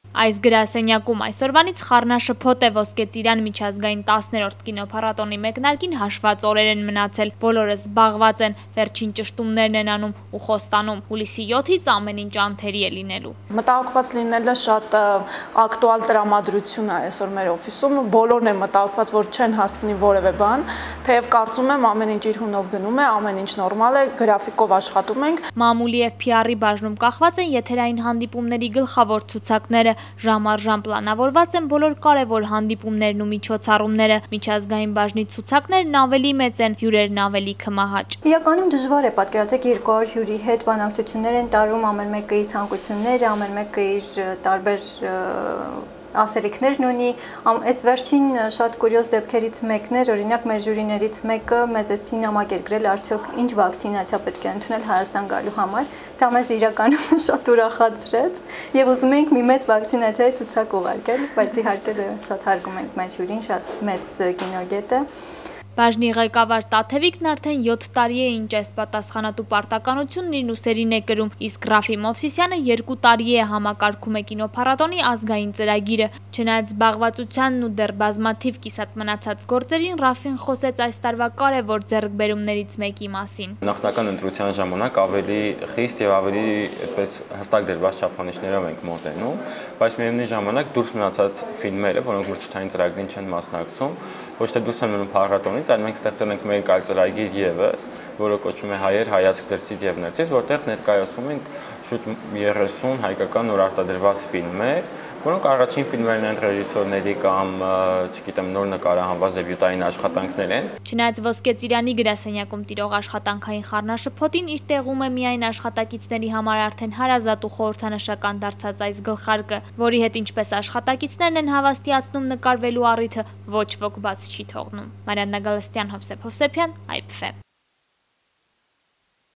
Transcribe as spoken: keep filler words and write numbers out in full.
Այս գրասենյակում այսօրվանից խառնաշփոթ է Ոսկե Ծիրան միջազգային տասներորդ կինոփառատոնի մեկնարկին հաշված օրեր են մնացել, բոլորը զբաղված են, վերջին ճշտումներն են անում ու խոստանում, հուլիսի յոթից ամեն ինչ անթերի է լինելու։ Մտահոգված լինելը շատ ակտուալ տրամադրություն է այսօր մեր օֆիսում, բոլորն են մտահոգված, որ չեն հասցնի որևէ բան, թեև կարծում եմ ամեն ինչ իր հունով գնում է, ամեն ինչ նորմալ է, գրաֆիկով աշխատում ենք։ Մամուլի և փի արի բաժնում կախված են եթերային հանդիպումների գլխավոր ցուցակները, ժամ առ ժամ պլանավորված են բոլոր կարևոր հանդիպումներն ու միջոցառումները, միջազգային բաժնի ցուցակներն ավելի մեծ են, հյուրերն ավելի քմահաճ։ Իրականում դժվար է պատկերացեք երկու հարյուր հյուրի հետ բանակցություններ են տարվում, ամեն մեկը իր ցանկությունները, ամեն մեկը իր տարբեր ասելիքներն ունի, այս վերջին շատ կուրիոզ դեպքերից մեկն էր, օրինակ մեր ժյուրիներից մեկը մեզ էսպիսի նամակ էր գրել, արդյոք ինչ վակցինացիա պետք է ընդունել Հայաստան գալու համար, դա մեզ իրականում շատ ուրախացրեց եւ ուզում էինք մի մեծ վակցինացիայի ցուցակ ուղարկել, բայց իհարկե շատ հարգում ենք մեր ժյուրին, շատ մեծ կինոգետ է։ Բաժնի ղեկավար Տաթևիկն արդեն յոթ տարի է ինչ այս պատասխանատու պարտականությունն իր ուսերին է կրում, իսկ Ռաֆի Մովսիսյանը երկու տարի է համակարգում է կինոփառատոնի ազգային ծրագիրը։ Չնայած զբաղվածությանն ու դեռ բազմաթիվ կիսատ մնացած գործերին, Ռաֆին խոսեց այս տարվա կարևոր ձեռքբերումներից մեկի մասին։ Նախնական ընտրության ժամանակ ավելի խիստ եւ ավելի այդպես հստակ դրված չափանիշներով ենք մոտենում, բայց միևնույն ժամանակ դուրս մնացած ֆիլմերը, որոնք մրցութային ծրագրին չեն մասնակցում, ոչ թե դուրս են մնում փառատոնից, այլ մենք ստեղծել ենք մեկ այլ ծրագիր եւս, որը կոչվում է Հայեր հայացք դրսից եւ ներսից, որտեղ ներկայացում ենք շուտ երեսուն հայկական նոր արտադրված ֆիլմեր, որոնք առաջին ֆիլմերն են ռեժիսորների կամ, չգիտեմ, նոր նկարահանված դեբյուտային աշխատանքներ են։ Չնայած Ոսկե Ծիրանի գրասենյակում տիրող աշխատանքային խառնաշփոթին իր տեղում է միայն աշխատակիցների համար արդեն հարազատ ու խորհրդանշական դարձած այս գլխարկը, որի հետ ինչպես աշխատակիցներն են հավաստիացնում նկարվելու առիթը, ոչ ոք բաց չի թողնում։ Մարիաննա Գալստյան, Հովսեփ Հովսեփյան, այ փ։